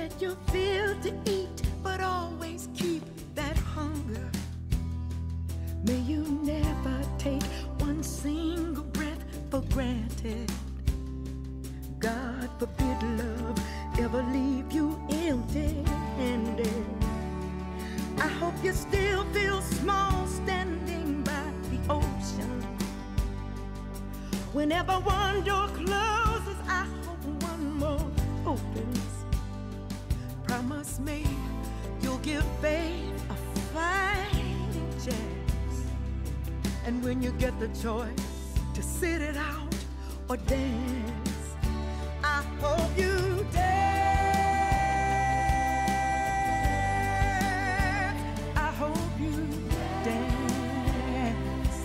let you feel to eat, but always keep that hunger. May you never take one single breath for granted. God forbid love ever leave you empty-handed. I hope you still feel small standing by the ocean. Whenever one door closes, I hope one more opens. Promise me you'll give faith a fighting chance. And when you get the choice to sit it out or dance, I hope you dance. I hope you dance.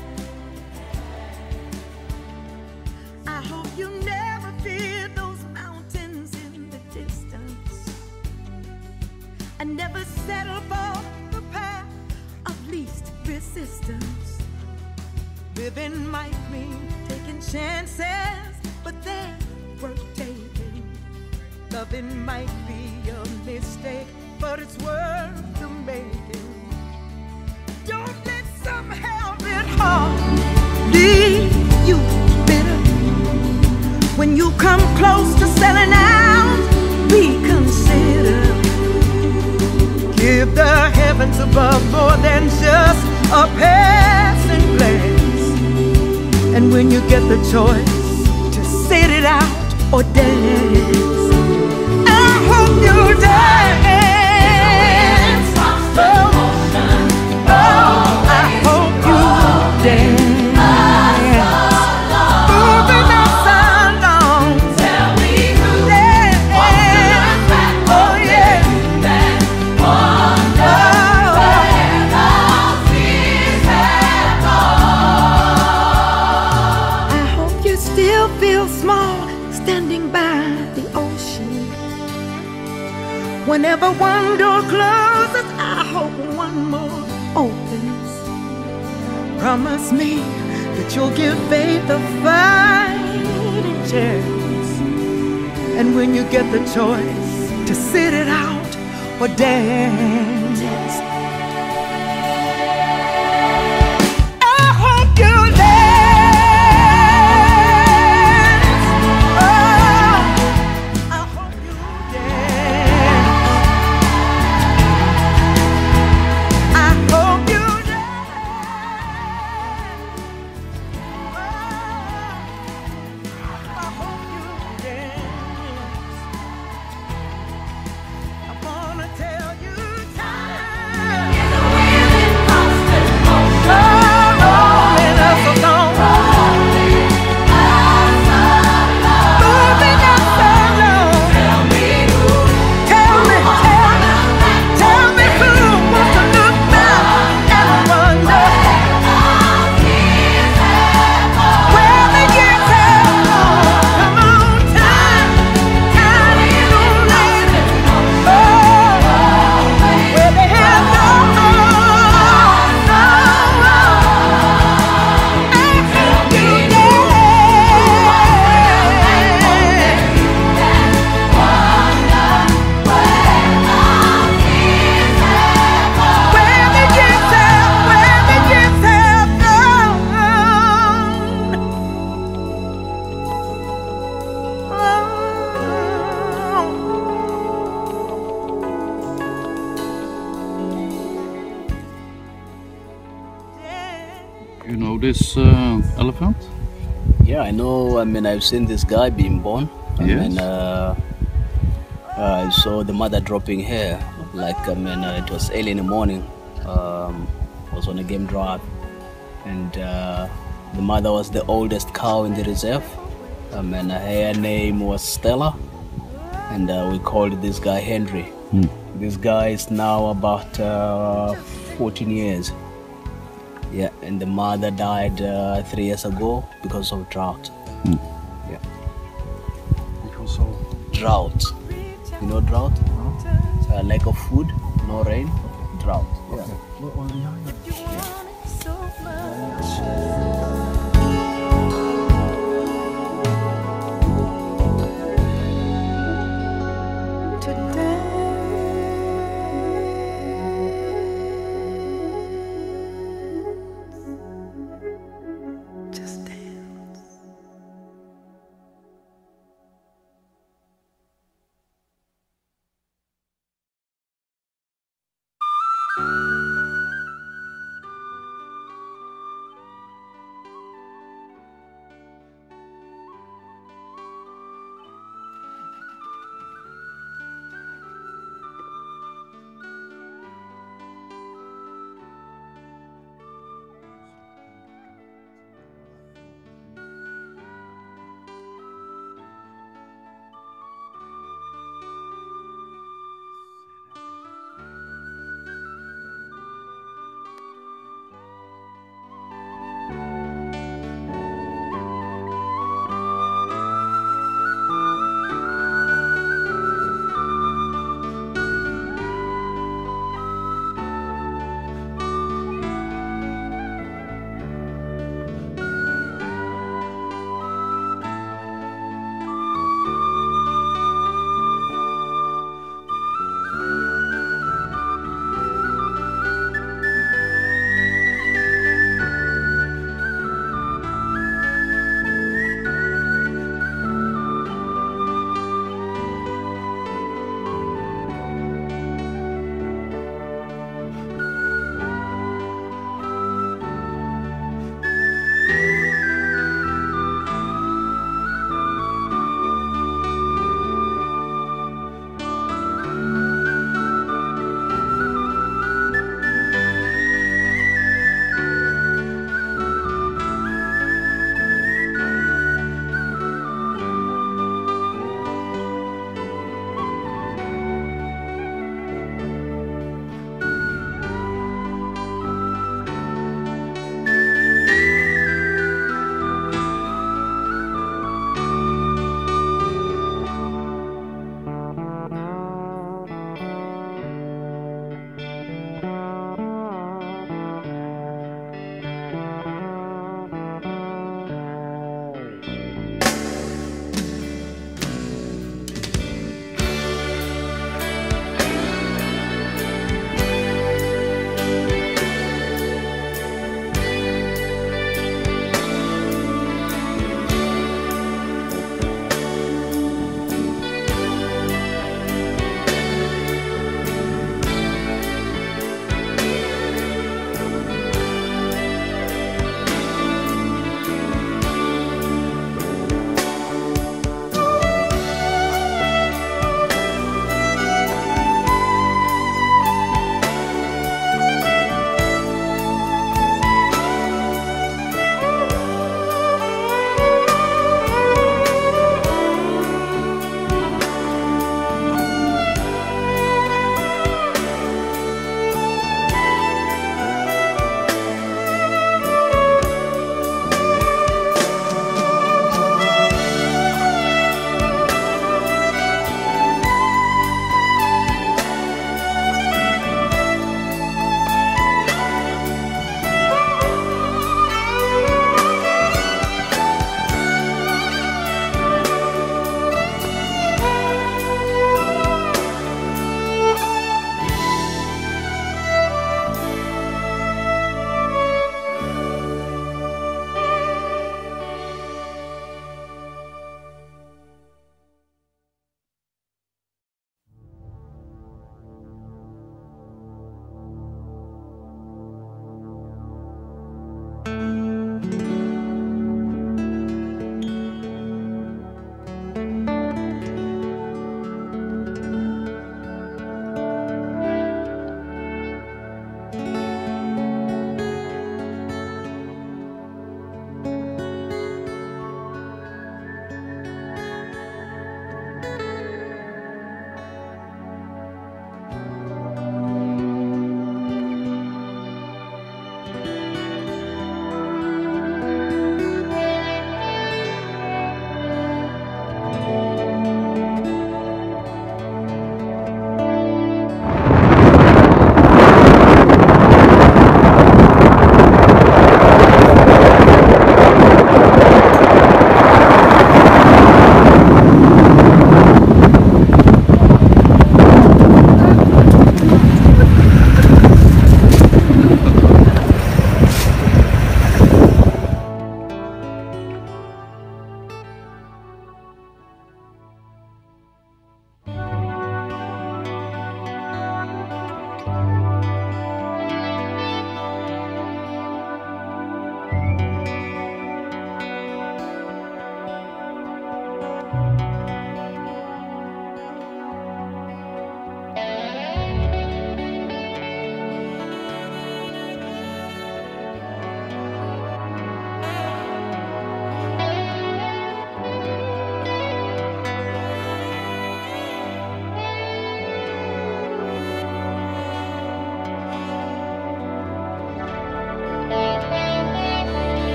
I hope you never fear those mountains in the distance, and never settle for the path of least resistance. Living might mean taking chances, but they're worth taking. Loving might be a mistake, but it's worth the making. Don't let some helping heart leave you bitter. When you come close to selling out, reconsider. Give the heavens above more than just a passing glance. And when you get the choice to sit it out or dance, I hope you dance. Oh, I hope you dance. Moving us along. Tell me who wants to look back. Oh yeah. That wonder where our fears have gone. I hope you still feel small standing by the ocean. Whenever one door closes, I hope one more opens. Promise me that you'll give faith a fighting chance. And when you get the choice to sit it out or dance, I hope you dance. Oh, I hope you dance. I hope you dance. I hope you dance. I wanna tell you time is a willing constant motion. Rolling us along. Moving us along. Tell me who wants to look back and wonder where the years have gone. Come on, time is rolling. Oh, where they have gone. I hope you where the years have You know this elephant? Yeah, I know. I mean, I've seen this guy being born. Yes. I saw the mother dropping hair. Like, it was early in the morning. I was on a game drive, and the mother was the oldest cow in the reserve. Her name was Stella, and we called this guy Henry. This guy is now about 14 years. Yeah, and the mother died 3 years ago because of drought. Yeah. Because of Drought. You know drought? Lack of food, no rain, drought. Yeah. so much. Today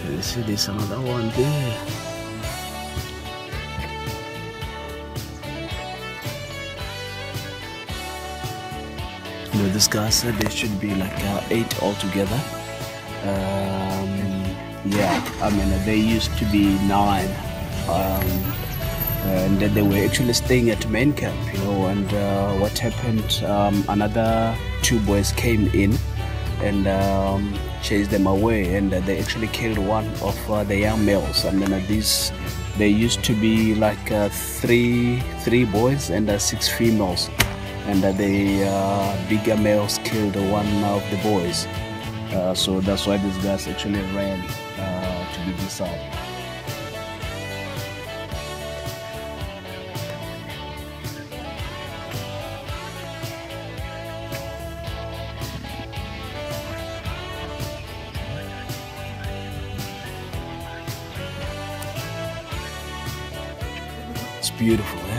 You see, there's another one there. You know, this guy said there should be like 8 altogether. Yeah, I mean, they used to be 9. And then they were actually staying at main camp, you know, and what happened, another 2 boys came in and chased them away, and they actually killed one of the young males. I mean, they used to be like 3 boys and 6 females, and the bigger males killed one of the boys. So that's why these guys actually ran to be this side. It's beautiful, eh?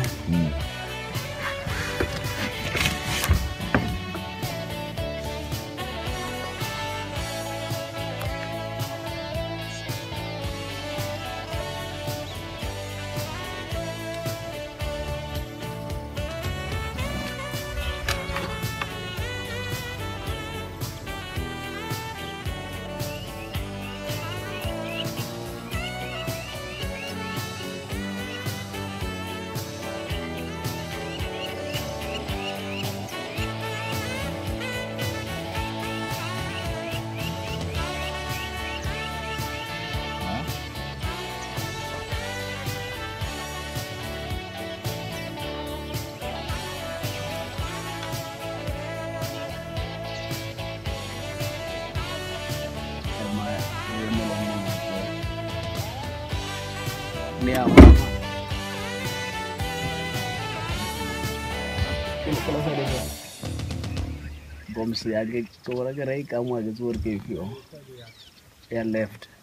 Yeah. Bomb left.